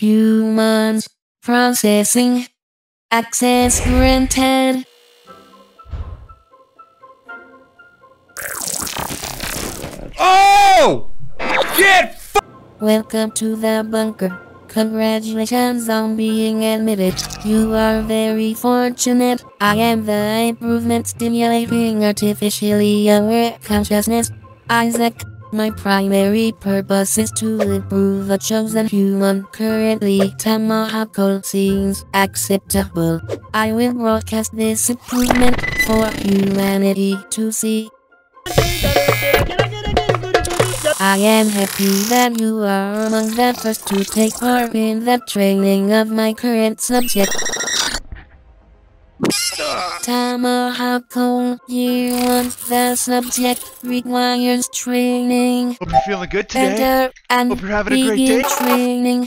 Humans. Processing. Access granted. Oh! Get Welcome to the bunker. Congratulations on being admitted. You are very fortunate. I am the improvement stimulating artificially aware consciousness. Isaac. My primary purpose is to improve a chosen human. Currently, Tomahawk seems acceptable. I will broadcast this improvement for humanity to see. I am happy that you are among the first to take part in the training of my current subject. Tomahawk Year 1, the subject requires training. Hope you're feeling good today. Enter and Hope you're having a great begin day. training.